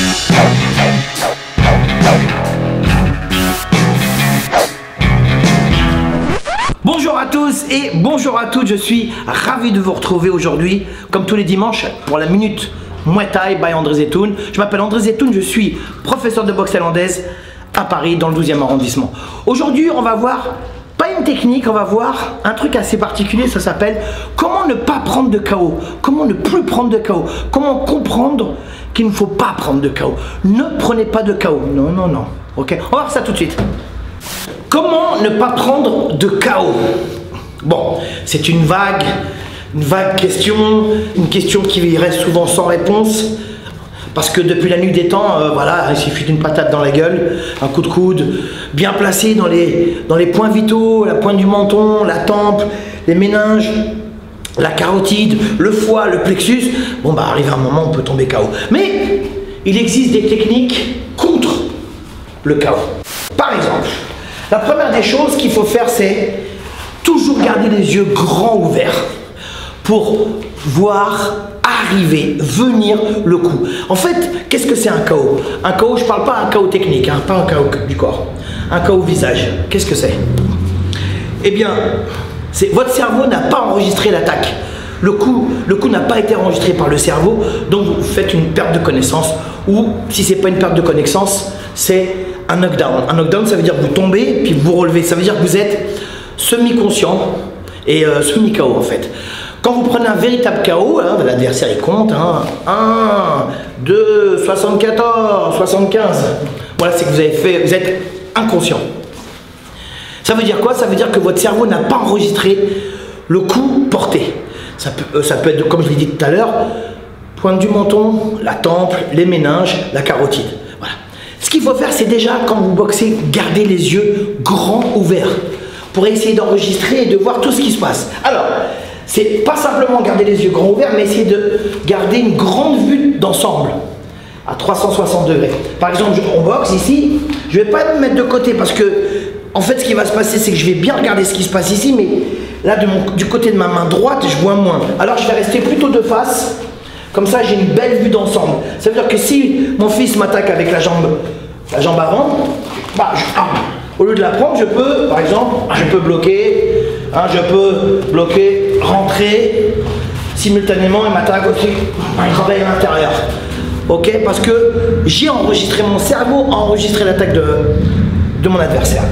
Bonjour à tous et bonjour à toutes, je suis ravi de vous retrouver aujourd'hui, comme tous les dimanches, pour la Minute Muay Thai by André Zetoun. Je m'appelle André Zetoun, je suis professeur de boxe thaïlandaise à Paris, dans le 12e arrondissement. Aujourd'hui, on va voir, pas une technique, on va voir un truc assez particulier, ça s'appelle comment ne pas prendre de KO, comment ne plus prendre de KO, comment comprendre qu'il ne faut pas prendre de KO. Ne prenez pas de KO, non, non, non, ok? On va voir ça tout de suite. Comment ne pas prendre de KO? Bon, c'est une vague question, une question qui reste souvent sans réponse, parce que depuis la nuit des temps, voilà, il suffit d'une patate dans la gueule, un coup de coude, bien placé dans les points vitaux, la pointe du menton, la tempe, les méninges, la carotide, le foie, le plexus. Bon, bah, arrive un moment, on peut tomber KO. Mais il existe des techniques contre le KO. Par exemple, la première des choses qu'il faut faire, c'est toujours garder les yeux grands ouverts pour voir arriver, venir le coup. En fait, qu'est-ce que c'est un KO? Un KO, je ne parle pas d'un KO technique, hein, pas un KO du corps. Un KO visage, qu'est-ce que c'est? Eh bien, votre cerveau n'a pas enregistré l'attaque. Le coup n'a pas été enregistré par le cerveau, donc vous faites une perte de connaissance, ou si ce n'est pas une perte de connaissance, c'est un knockdown. Un knockdown, ça veut dire que vous tombez, puis vous relevez. Ça veut dire que vous êtes semi-conscient et semi-KO en fait. Quand vous prenez un véritable KO, hein, l'adversaire il compte, hein, 1, 2, 74, 75. Voilà, c'est que vous êtes inconscient. Ça veut dire quoi? Ça veut dire que votre cerveau n'a pas enregistré le coup porté. Ça peut être, comme je l'ai dit tout à l'heure, pointe du menton, la tempe, les méninges, la carotide. Voilà. Ce qu'il faut faire, c'est déjà, quand vous boxez, garder les yeux grands ouverts pour essayer d'enregistrer et de voir tout ce qui se passe. Alors, c'est pas simplement garder les yeux grands ouverts, mais essayer de garder une grande vue d'ensemble à 360 degrés. Par exemple, on boxe ici, je vais pas me mettre de côté parce que, en fait, ce qui va se passer, c'est que je vais bien regarder ce qui se passe ici, mais là, du côté de ma main droite, je vois moins. Alors, je vais rester plutôt de face. Comme ça, j'ai une belle vue d'ensemble. Ça veut dire que si mon fils m'attaque avec la jambe avant, bah, au lieu de la prendre, je peux, par exemple, je peux bloquer, hein, rentrer simultanément et m'attaque aussi, il travaille à l'intérieur. Ok, parce que j'ai enregistré, mon cerveau a enregistré l'attaque de mon adversaire.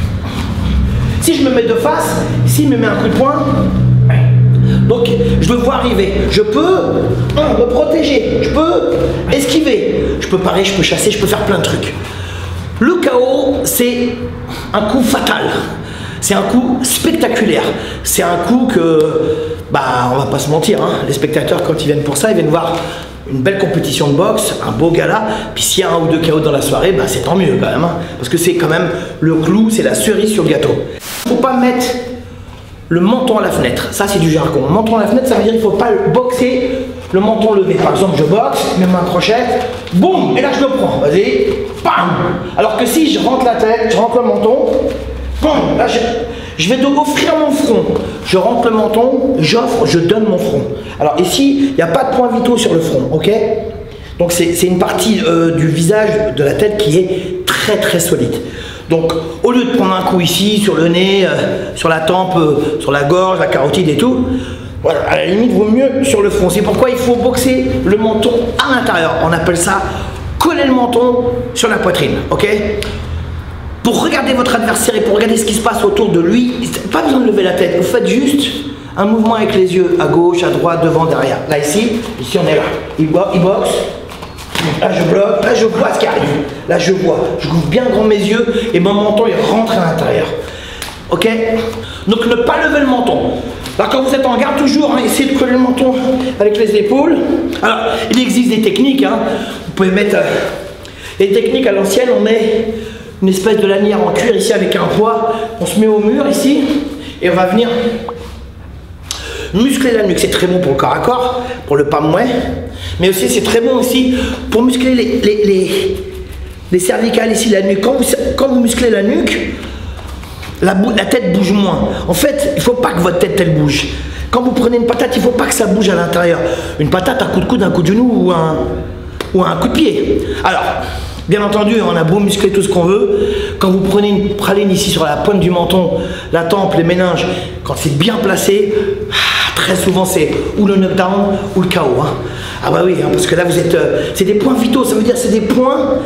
Si je me mets de face, s'il me met un coup de poing, donc je le vois arriver, je peux me protéger, je peux esquiver, je peux parer, je peux chasser, je peux faire plein de trucs. Le KO, c'est un coup fatal, c'est un coup spectaculaire, c'est un coup que, bah, on va pas se mentir, hein, les spectateurs quand ils viennent pour ça, ils viennent voir une belle compétition de boxe, un beau gala, puis s'il y a un ou deux KO dans la soirée, bah, c'est tant mieux quand même, hein, parce que c'est quand même le clou, c'est la cerise sur le gâteau. Il ne faut pas mettre le menton à la fenêtre, ça c'est du jargon. Le menton à la fenêtre, ça veut dire qu'il ne faut pas boxer le menton levé. Par exemple, je boxe, mes mains crochettes, boum, et là je le prends, vas-y, bam. Alors que si je rentre la tête, je rentre le menton, boum, là je vais donc offrir mon front. Je rentre le menton, j'offre, je donne mon front. Alors ici, il n'y a pas de points vitaux sur le front, ok? Donc c'est une partie du visage, de la tête qui est très très solide. Donc au lieu de prendre un coup ici, sur le nez, sur la tempe, sur la gorge, la carotide et tout, voilà, à la limite, vaut mieux sur le front. C'est pourquoi il faut boxer le menton à l'intérieur. On appelle ça coller le menton sur la poitrine, ok? Pour regarder votre adversaire et pour regarder ce qui se passe autour de lui, pas besoin de lever la tête. Vous faites juste un mouvement avec les yeux, à gauche, à droite, devant, derrière. Là, ici on est là. Il boxe. Là, je bloque. Là, je vois ce qui arrive. Là, je vois. Je ouvre bien grand mes yeux et mon menton, il rentre à l'intérieur. Ok? Donc, ne pas lever le menton. Alors, quand vous êtes en garde, toujours, hein, essayez de coller le menton avec les épaules. Alors, il existe des techniques. Hein. Vous pouvez mettre les techniques à l'ancienne. On met une espèce de lanière en cuir ici avec un poids. On se met au mur ici et on va venir muscler la nuque. C'est très bon pour le corps à corps, pour le pas mouais. Mais aussi, c'est très bon aussi pour muscler les cervicales ici, la nuque. Quand vous musclez la nuque, la tête bouge moins. En fait, il ne faut pas que votre tête elle bouge. Quand vous prenez une patate, il ne faut pas que ça bouge à l'intérieur. Une patate, un coup de coude, un coup de genou ou ou un coup de pied. Alors, bien entendu, on a beau muscler tout ce qu'on veut, quand vous prenez une praline ici sur la pointe du menton, la tempe, les méninges, quand c'est bien placé, très souvent c'est ou le knockdown ou le KO. Hein. Ah bah oui, hein, parce que là vous êtes, c'est des points vitaux, ça veut dire c'est des points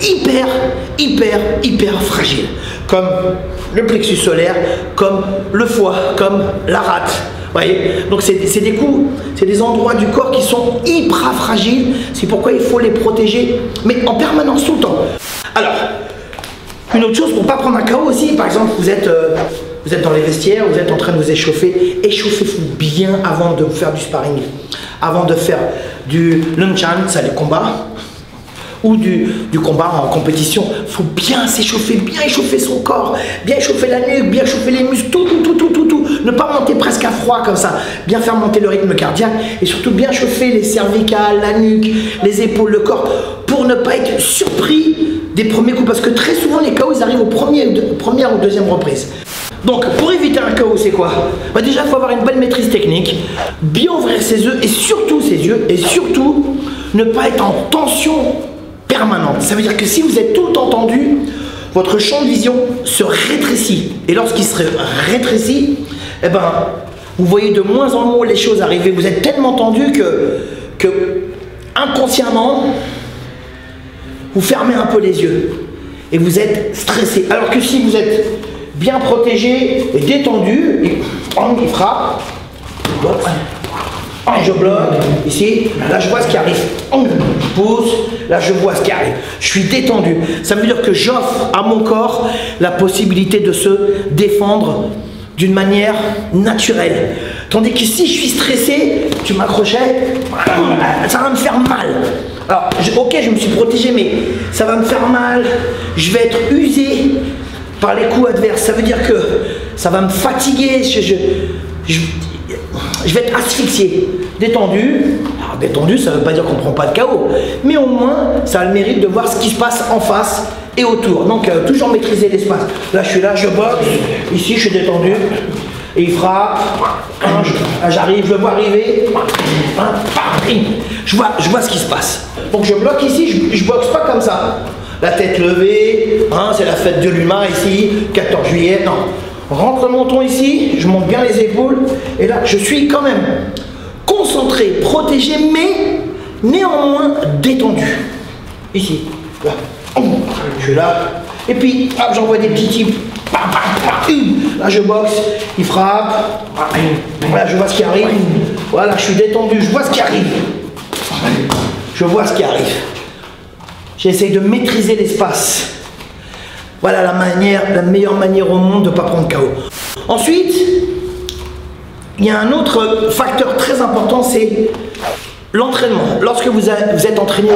hyper fragiles, comme le plexus solaire, comme le foie, comme la rate. Voyez, donc c'est des coups, c'est des endroits du corps qui sont hyper fragiles, c'est pourquoi il faut les protéger, mais en permanence tout le temps. Alors, une autre chose pour ne pas prendre un KO aussi, par exemple, vous êtes dans les vestiaires, vous êtes en train de vous échauffer, échauffez-vous bien avant de faire du sparring, avant de faire du lunchan, ça les combats, ou du combat en compétition. Il faut bien s'échauffer, bien échauffer son corps, bien échauffer la nuque, bien échauffer les muscles, tout. Ne pas monter presque à froid comme ça, bien faire monter le rythme cardiaque et surtout bien chauffer les cervicales, la nuque, les épaules, le corps, pour ne pas être surpris des premiers coups, parce que très souvent les KO ils arrivent aux première ou deuxième reprise. Donc pour éviter un KO, c'est quoi? Bah déjà il faut avoir une bonne maîtrise technique, bien ouvrir ses yeux et surtout ne pas être en tension permanente. Ça veut dire que si vous êtes tout le temps tendu, votre champ de vision se rétrécit. Et lorsqu'il se rétrécit, eh ben, vous voyez de moins en moins les choses arriver. Vous êtes tellement tendu que inconsciemment, vous fermez un peu les yeux et vous êtes stressé. Alors que si vous êtes bien protégé et détendu, il frappe, je bloque, ici, là je vois ce qui arrive, je pousse, là je vois ce qui arrive, je suis détendu. Ça veut dire que j'offre à mon corps la possibilité de se défendre d'une manière naturelle. Tandis que si je suis stressé, tu m'accrochais, ça va me faire mal. Alors, ok, je me suis protégé, mais ça va me faire mal, je vais être usé par les coups adverses. Ça veut dire que ça va me fatiguer, je vais être asphyxié. Détendu, alors détendu ça ne veut pas dire qu'on ne prend pas de KO, mais au moins ça a le mérite de voir ce qui se passe en face et autour. Donc toujours maîtriser l'espace. Là je suis là, je boxe, ici je suis détendu, et il frappe, j'arrive, je le vois arriver, je vois ce qui se passe. Donc je bloque ici, je boxe pas comme ça. La tête levée, hein, c'est la fête de l'humain ici, 14 juillet, non. Rentre le menton ici, je monte bien les épaules, et là je suis quand même concentré, protégé, mais néanmoins détendu. Ici, là, je suis là, et puis hop, j'envoie des petits types. Là je boxe, il frappe, là je vois ce qui arrive, voilà, je suis détendu, je vois ce qui arrive. Je vois ce qui arrive. J'essaie de maîtriser l'espace. Voilà la meilleure manière au monde de ne pas prendre KO. Ensuite, il y a un autre facteur très important, c'est l'entraînement. Lorsque vous êtes entraîné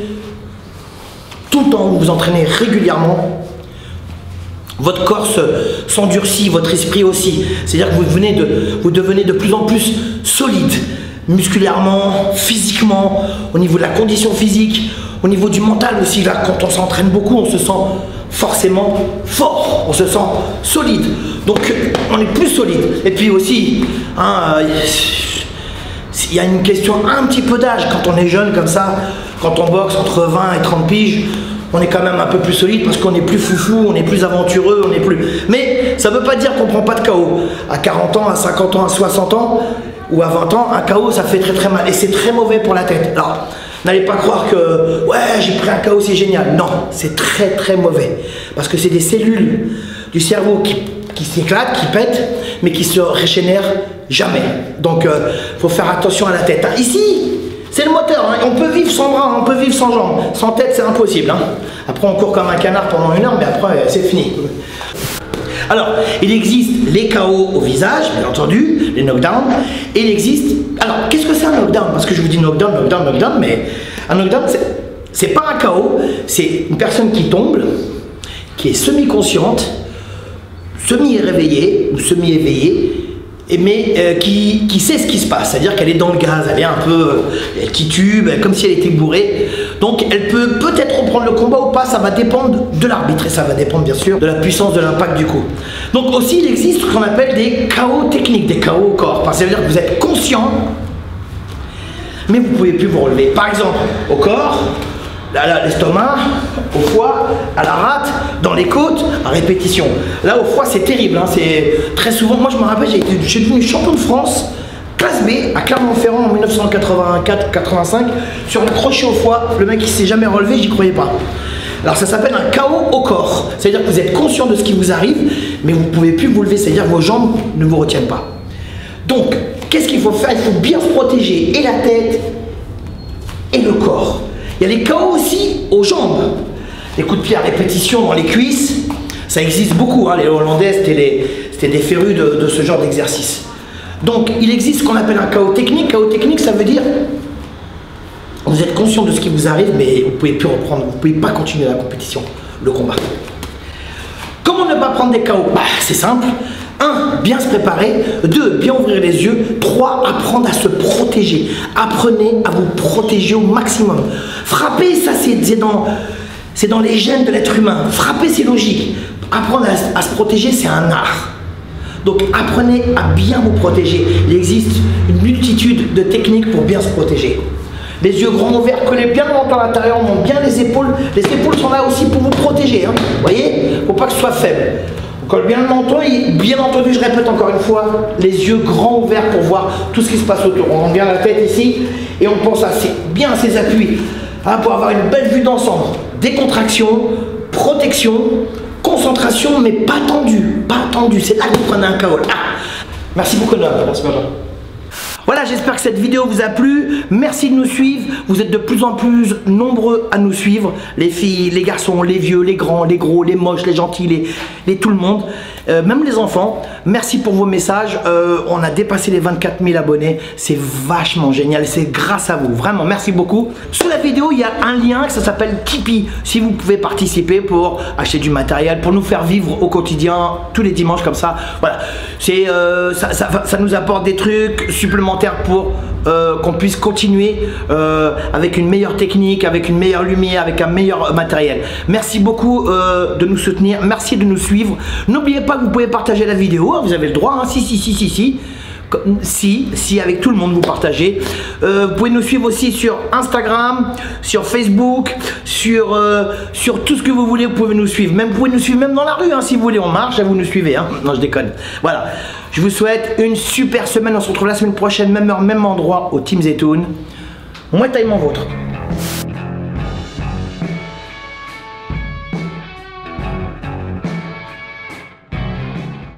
tout le temps, vous vous entraînez régulièrement, votre corps s'endurcit, votre esprit aussi. C'est-à-dire que vous devenez de plus en plus solide, musculairement, physiquement, au niveau de la condition physique, au niveau du mental aussi. Là, quand on s'entraîne beaucoup, on se sent forcément fort, on se sent solide. Donc, on est plus solide. Et puis aussi, hein, il y a une question un petit peu d'âge. Quand on est jeune comme ça, quand on boxe entre 20 et 30 piges, on est quand même un peu plus solide parce qu'on est plus foufou, on est plus aventureux, on est plus... Mais ça ne veut pas dire qu'on ne prend pas de KO. À 40 ans, à 50 ans, à 60 ans ou à 20 ans, un KO, ça fait très mal. Et c'est très mauvais pour la tête. Alors, n'allez pas croire que, ouais, j'ai pris un KO, c'est génial. Non, c'est très mauvais. Parce que c'est des cellules du cerveau qui s'éclatent, qui pètent, mais qui se régénèrent jamais. Donc, faut faire attention à la tête. Hein. Ici, c'est le moteur. Hein. On peut vivre sans bras, on peut vivre sans jambes. Sans tête, c'est impossible. Hein. Après, on court comme un canard pendant 1 heure, mais après, c'est fini. Alors, il existe les KO au visage, bien entendu, les knockdowns, et il existe... Alors, qu'est-ce que c'est un knockdown? Parce que je vous dis knockdown, mais un knockdown, c'est pas un KO, c'est une personne qui tombe, qui est semi-consciente, semi-réveillée ou semi-éveillée, mais qui sait ce qui se passe, c'est-à-dire qu'elle est dans le gaz, elle est un peu, elle titube, comme si elle était bourrée, donc elle peut peut-être reprendre le combat ou pas, ça va dépendre de l'arbitre, et ça va dépendre bien sûr de la puissance de l'impact du coup. Donc aussi il existe ce qu'on appelle des KO techniques, des KO au corps, parce que ça veut dire que vous êtes conscient, mais vous ne pouvez plus vous relever. Par exemple, au corps, l'estomac, au foie, à la rate, dans les côtes, à répétition. Là, au foie, c'est terrible. Hein, c'est très souvent. Moi, je me rappelle, j'ai devenu champion de France, classe B, à Clermont-Ferrand en 1984-85, sur le crochet au foie. Le mec, il s'est jamais relevé, j'y croyais pas. Alors, ça s'appelle un KO au corps. C'est-à-dire que vous êtes conscient de ce qui vous arrive, mais vous ne pouvez plus vous lever. C'est-à-dire que vos jambes ne vous retiennent pas. Donc, qu'est-ce qu'il faut faire? Il faut bien se protéger, et la tête, et le corps. Il y a les KO aussi aux jambes. Les coups de pied à répétition dans les cuisses, ça existe beaucoup. Hein. Les Hollandais, c'était des férus de ce genre d'exercice. Donc, il existe ce qu'on appelle un KO technique. KO technique, ça veut dire vous êtes conscient de ce qui vous arrive, mais vous ne pouvez plus reprendre, vous ne pouvez pas continuer la compétition, le combat. Comment ne pas prendre des KO? C'est simple. 1. Bien se préparer. 2. Bien ouvrir les yeux. 3. Apprendre à se protéger. Apprenez à vous protéger au maximum. Frapper, ça c'est dans les gènes de l'être humain. Frapper, c'est logique. Apprendre à se protéger, c'est un art. Donc apprenez à bien vous protéger. Il existe une multitude de techniques pour bien se protéger. Les yeux grands ouverts, collez bien le menton à l'intérieur, monte bien les épaules. Les épaules sont là aussi pour vous protéger. Hein. Vous voyez? Il ne faut pas que ce soit faible. On colle bien le menton et bien entendu, je répète encore une fois, les yeux grands ouverts pour voir tout ce qui se passe autour. On rend bien la tête ici et on pense bien à ses appuis hein, pour avoir une belle vue d'ensemble. Décontraction, protection, concentration, mais pas tendu. Pas tendu. C'est là que vous prenez un KO. Merci beaucoup, Noam. Merci, Benjamin. Voilà, j'espère que cette vidéo vous a plu. Merci de nous suivre. Vous êtes de plus en plus nombreux à nous suivre. Les filles, les garçons, les vieux, les grands, les gros, les moches, les gentils, tout le monde. Même les enfants. Merci pour vos messages. On a dépassé les 24 000 abonnés. C'est vachement génial. C'est grâce à vous. Vraiment, merci beaucoup. Sous la vidéo, il y a un lien ça s'appelle Tipeee. Si vous pouvez participer pour acheter du matériel, pour nous faire vivre au quotidien, tous les dimanches comme ça. Voilà. Ça nous apporte des trucs supplémentaires pour qu'on puisse continuer avec une meilleure technique, avec une meilleure lumière, avec un meilleur matériel. Merci beaucoup de nous soutenir, merci de nous suivre. N'oubliez pas que vous pouvez partager la vidéo, vous avez le droit, hein. Si, avec tout le monde vous partagez. Vous pouvez nous suivre aussi sur Instagram, sur Facebook, sur tout ce que vous voulez, vous pouvez nous suivre. Vous pouvez nous suivre même dans la rue, hein, si vous voulez, on marche, vous nous suivez. Hein. Non, je déconne. Voilà. Je vous souhaite une super semaine. On se retrouve la semaine prochaine, même heure, même endroit, au Team Zetoun. Moi, taille mon vôtre.